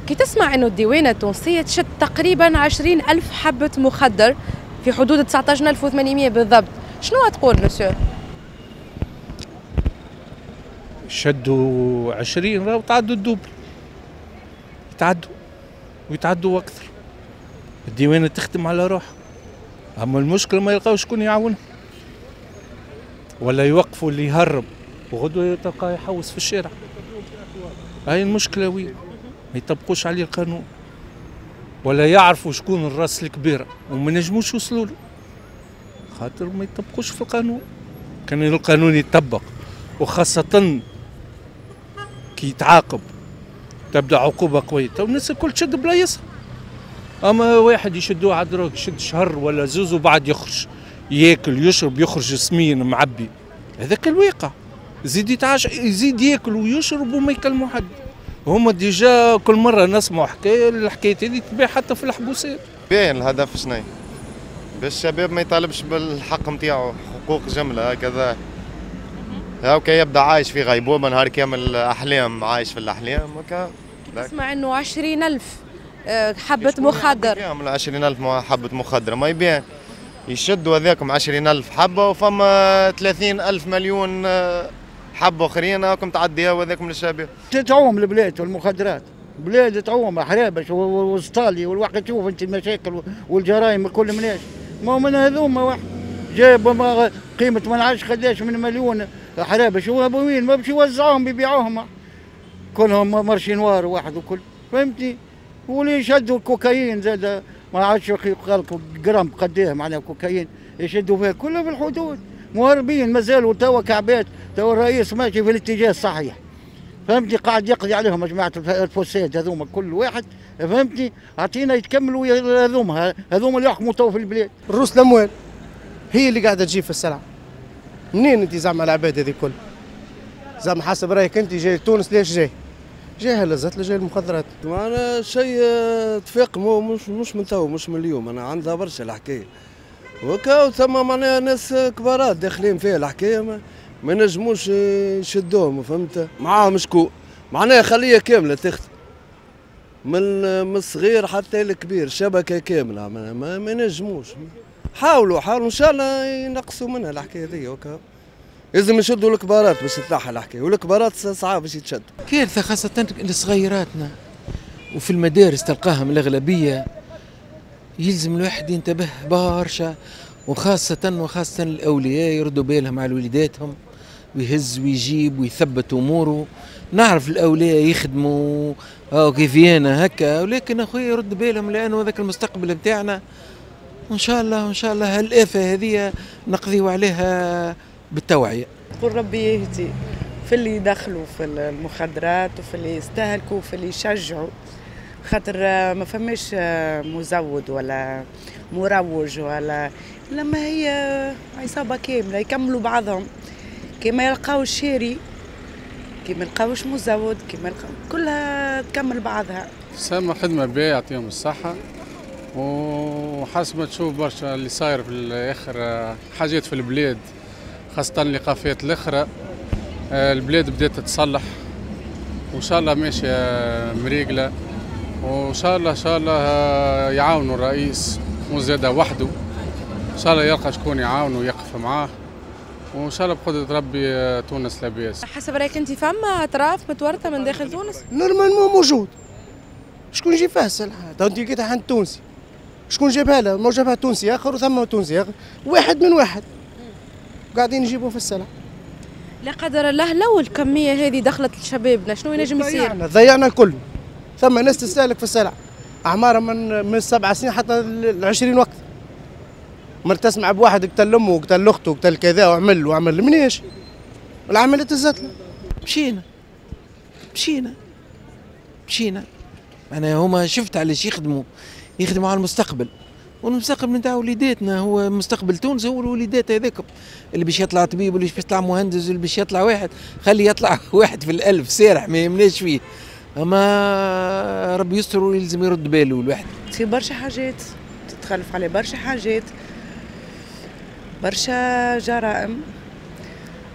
كي تسمع أنه الديوانة التونسية تشد تقريبا 20,000 حبة مخدر في حدود 19,800 بالضبط، شنو تقول مسيو؟ شدوا 20 راهو تعدوا الدوبل، يتعدوا ويتعدوا أكثر. الديوانة تخدم على روحها، أما المشكلة ما يلقاو شكون يعاونهم، ولا يوقفوا اللي يهرب وغدوة تلقاه يحوس في الشارع. هاي المشكلة وين؟ ما يطبقوش عليه القانون، ولا يعرفوا شكون الراس الكبيرة وما نجموش يوصلوا له، خاطر ما يطبقوش في القانون. كان القانون يطبق، وخاصة كي يتعاقب تبدا عقوبة قوية، تو الناس الكل تشد بلايصها. اما واحد يشدوه على الدروك يشد شهر ولا زوز وبعد يخرج ياكل يشرب يخرج سمين معبي، هذاك الواقع. يزيد يزيد ياكل ويشرب وما يكلموا حد. هما ديجا كل مرة نسمعوا حكاية، الحكاية هذه تباع حتى في الحبوسات. باين الهدف شنو؟ باش الشباب ما يطالبش بالحق نتاعو، حقوق جملة كذا. هاو كي يبدا عايش في غيبوبة نهار كامل أحلام، عايش في الأحلام هكا. تسمع انه 20,000 حبة مخدر. يعمل 20,000 حبة مخدرة ما يبان. يشدوا هذاكم 20,000 حبة وفما 30,000 مليون حبة أخرين هاكم تعديها وهذاكم للشباب. تعوم البلاد والمخدرات، بلاد تعوم حرابش وسطالي، والواحد يشوف انت المشاكل والجرائم الكل مناش. ما من هذوما واحد جايب قيمة ما نعرفش قداش من مليون حرابش، وين ما باش يوزعوهم بيبيعوهم كلهم مارشينوار واحد وكل، فهمتني؟ واللي يشدوا الكوكايين زاد ما عادش قال جرام قداه معناها كوكايين يشدوا فيها كلها في الحدود، مهربين مازالوا توا كعبات. توا الرئيس ماشي في الاتجاه الصحيح، فهمتني؟ قاعد يقضي عليهم جماعه الفساد هذوما كل واحد، فهمتني؟ اعطينا يتكملوا هذوما اللي يحكموا توا في البلاد. الروس الاموال هي اللي قاعده تجيب في السلعه. منين انت زعما العباد هذه الكل؟ زعما حسب رايك انت جاي تونس ليش جاي؟ جاي هلزت جاي المخدرات. معنا شيء تفاقموا مش من تو مش من اليوم، انا عندها برشا الحكايه. وكاو ثم معناها ناس كبارات داخلين فيها الحكايه ما ينجموش يشدوهم، فهمت؟ معاهم شكون؟ معناها خليه كامله تخدم من الصغير حتى الكبير، شبكه كامله ما ينجموش. حاولوا ان شاء الله ينقصوا منها الحكايه هذه. وكا لازم يشدوا الكبارات باش تتلاحى الحكايه، والكبارات صعاب باش يتشدوا. كارثه خاصه لصغيراتنا، وفي المدارس تلقاهم الاغلبيه. يلزم الواحد ينتبه برشا، وخاصه الاولياء يردوا بالهم على وليداتهم، ويهز ويجيب ويثبت اموره. نعرف الاولياء يخدموا كيفينا هكا، ولكن اخويا يرد بالهم لانه هذاك المستقبل بتاعنا. وان شاء الله هالآفة هذه نقضيو عليها بالتوعية. قل ربي يهدي في اللي يدخلوا في المخدرات وفي اللي يستهلكوا وفي اللي يشجعوا، خاطر ما فماش مزود ولا مروج ولا لما هي عصابة كاملة يكملوا بعضهم، كما يلقاو الشاري كما يلقاوش مزود كما كلها تكمل بعضها. سامة خدمة باهية يعطيهم الصحة، وحسب ما تشوف برشا اللي صاير في الاخر حاجات في البلاد، خاصة اللقافات الاخرى. البلاد بدات تتصلح وان شاء الله ماشية مريقلة، وان شاء الله يعاونوا الرئيس مو زاده وحده، ان شاء الله يلقى شكون يعاونه ويقف معاه، وان شاء الله بقدرة ربي تونس لاباس. حسب رايك انت فما اطراف متورطة من داخل تونس؟ نورمالمون موجود. شكون يجيب فيها السلعه؟ تو انت لقيتها عند تونسي، شكون جابها لها؟ ما جابها تونسي اخر وثم تونسي اخر، واحد من واحد قاعدين يجيبوا في السلعه. لا قدر الله لو الكمية هذه دخلت لشبابنا شنو ينجم يصير؟ ضيعنا الكل. ثم ناس تستهلك في السلع اعمارها من 7 سنين حتى ل 20 وقت. مرة تسمع بواحد قتل امه وقتل اخته وقتل كذا وعمل منيش؟ العملية تزتنا. مشينا انا هما شفت علاش يخدموا على المستقبل، والمستقبل نتاع وليداتنا هو مستقبل تونس، هو الوليدات هذاكم اللي باش يطلع طبيب واللي باش يطلع مهندس واللي باش يطلع واحد، خلي يطلع واحد في الألف سارح ما يمناش فيه. اما ربي يستر ويلزم يرد باله الواحد. في برشا حاجات تتخلف عليه، برشا حاجات، برشا جرائم،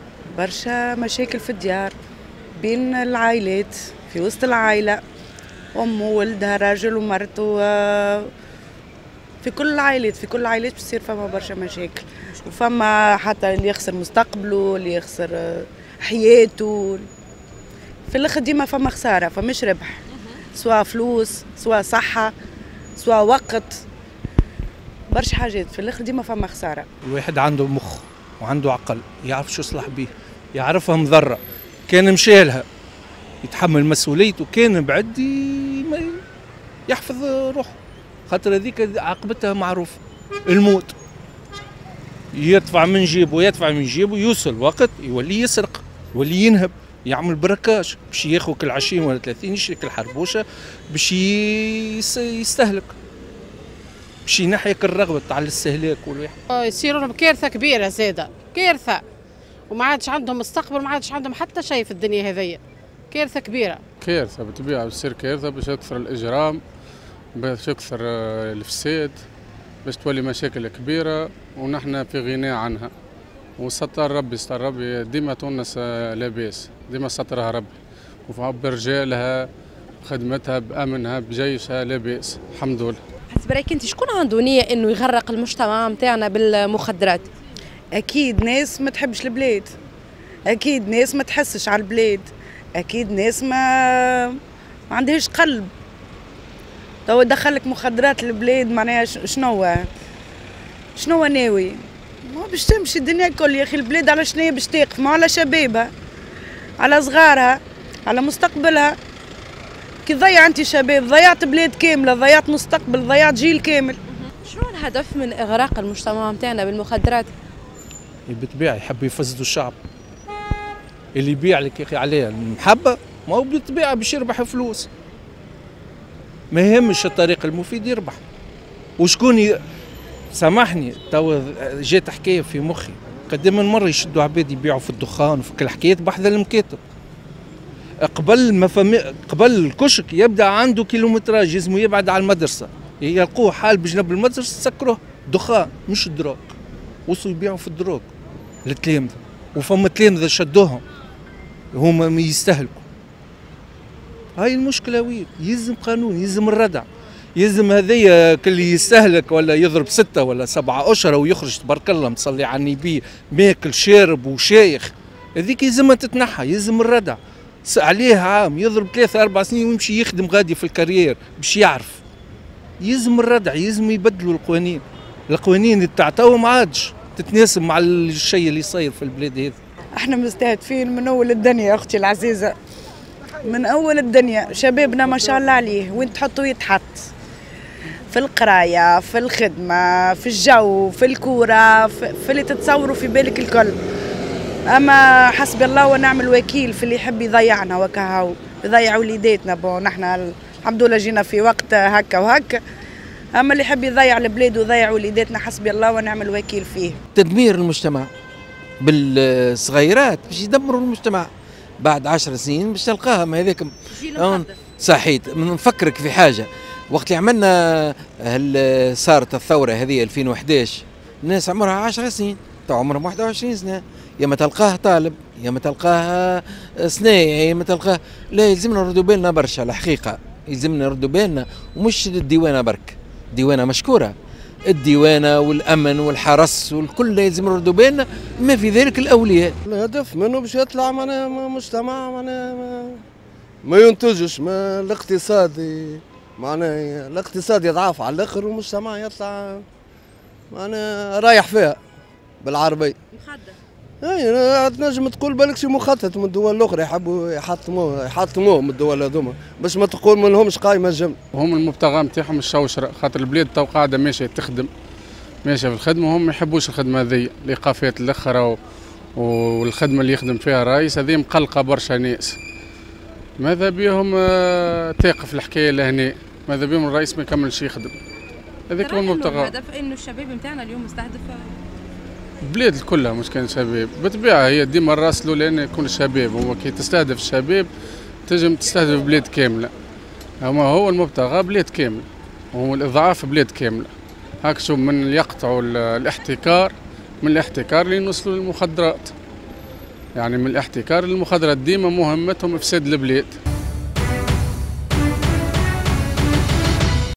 برشا مشاكل في الديار بين العائلات، في وسط العائلة. أمه وولدها راجل ومرته، في كل العائلات بتصير فما برشا مشاكل، وفما حتى اللي يخسر مستقبله، اللي يخسر حياته. في الاخر ديما فما خساره، فمش ربح، سواء فلوس سواء صحه سواء وقت، برشا حاجات في الاخر ديما فما خساره. الواحد عنده مخ وعنده عقل، يعرف شو يصلح به، يعرفها مضره، كان مشالها يتحمل مسؤوليته، كان بعد يحفظ روحه، خاطر هذيك عاقبتها معروفه، الموت. يدفع من جيبه يوصل وقت يولي يسرق، يولي ينهب، يعمل بركاش باش ياخذ كل 20 ولا 30 يشري الحربوشه باش يستهلك، باش ينحيك الرغبه تاع الاستهلاك والواحد. يصيرون بكارثه كبيره زاده، كارثه، وما عادش عندهم مستقبل، ما عادش عندهم حتى شيء في الدنيا هذيا، كارثه كبيره. كارثه بالطبيعه، بتصير كارثه باش يكثر الاجرام، باش يكثر الفساد، باش تولي مشاكل كبيره ونحن في غنى عنها. وستر ربي ديما تونس لاباس، ديما سترها ربي، برجالها بخدمتها بامنها بجيشها لاباس الحمد لله. حسب رايك انت شكون عنده نيه انه يغرق المجتمع نتاعنا بالمخدرات؟ اكيد ناس ما تحبش البلاد، اكيد ناس ما تحسش على البلاد، اكيد ناس ما عندهاش قلب. تو دخلك مخدرات البلاد معناها شنو ناوي؟ ما باش تمشي الدنيا الكل يا اخي، البلاد على شنو باش تقف؟ ما على شبابها، على صغارها، على مستقبلها. كي تضيع انت شباب ضيعت بلاد كامله، ضيعت مستقبل، ضيعت جيل كامل. شنو الهدف من اغراق المجتمع نتاعنا بالمخدرات؟ بالطبيعه يحبوا يفسدوا الشعب، اللي يبيع لك يا اخي عليه المحبه، ما هو بالطبيعه باش يربح فلوس، ما يهمش الطريق المفيد يربح. وشكون سامحني تو جات حكايه في مخي، قد من مره يشدوا عباد يبيعوا في الدخان وفي كل حكايات بحذا المكاتب. قبل الكشك يبدا عنده كيلومتراج، لازم يبعد على المدرسه، يلقوه حال بجنب المدرسه سكروه دخان مش دروك، وصلوا يبيعوا في الدروك للتلامذه، وفما تلامذه شدوهم هما يستهلكوا. هاي المشكله وين؟ يلزم قانون، يلزم الردع، يلزم هذيا كل يستهلك ولا يضرب 6 ولا 7 أشهر ويخرج تبارك الله مصلي على النبي ماكل شارب وشايخ، هذيك يلزمها تتنحى، يلزم الردع. عليه عام يضرب 3 4 سنين ويمشي يخدم غادي في الكارير باش يعرف. يلزم الردع، يلزم يبدلوا القوانين تاع تو ما عادش تتناسب مع الشيء اللي صاير في البلاد هذه. احنا مستهدفين من اول الدنيا يا اختي العزيزه، من اول الدنيا شبابنا ما شاء الله عليه، وين تحطوا يتحط، في القرايه، في الخدمه، في الجو، في الكوره، في اللي تتصوروا في بالك الكل. اما حسبي الله ونعم الوكيل في اللي يحب يضيعنا وكهو، يضيع وليداتنا. بون نحن الحمد لله جينا في وقت هكا وهكا، اما اللي يحب يضيع البلاد ويضيع وليداتنا حسبي الله ونعم الوكيل فيه. تدمير المجتمع بالصغيرات باش يدمروا المجتمع، بعد 10 سنين باش تلقاها ما هذاك صحيت. نفكرك في حاجه، وقت اللي عملنا صارت الثوره هذه 2011 الناس عمرها 10 سنين، تو عمرهم 21 سنه، يا ما تلقاه طالب يا ما تلقاه صنايعي يا ما تلقاه. لا يلزمنا نردوا بالنا برشا، الحقيقه يلزمنا نردوا بالنا، ومش الديوانه برك، الديوانه مشكوره، الديوانه والامن والحرس والكل يلزم نردوا بالنا، ما في ذلك الاولياء. الهدف منه باش يطلع معناها مجتمع معناها ما ينتجش، ما الاقتصادي معناها الاقتصاد يضعف على الاخر والمجتمع يطلع معناها رايح فيها بالعربي. مخدر. اي تنجم تقول بالك شي مخطط من الدول الاخرى يحبوا يحطموه من الدول هذوما باش ما تقول ما لهمش قايمه الجمله. هم المبتغى نتاعهم الشوشره، خاطر البلاد تو قاعده ماشيه تخدم، ماشيه في الخدمه، وهم ما يحبوش الخدمه هذيا، الايقافات الاخرى والخدمه اللي يخدم فيها الرئيس هذه مقلقه برشا ناس. ماذا بيهم تقف الحكايه لهنا، ماذا بيهم الرئيس ما يكملش يخدم، هذاك هو المبتغى. الهدف انه الشباب نتاعنا اليوم مستهدف البلاد كلها مش كان شباب، بالطبيعه هي ديما الراس الاولاني يكون الشباب، هو كي تستهدف الشباب تنجم تستهدف بلاد كامله، اما هو المبتغى بلاد كامله، وهو الاضعاف بلاد كامله. هاك شوف من يقطعوا الاحتكار، من الاحتكار لنوصلوا للمخدرات، يعني من الاحتكار للمخدرات، ديما مهمتهم افساد البلاد.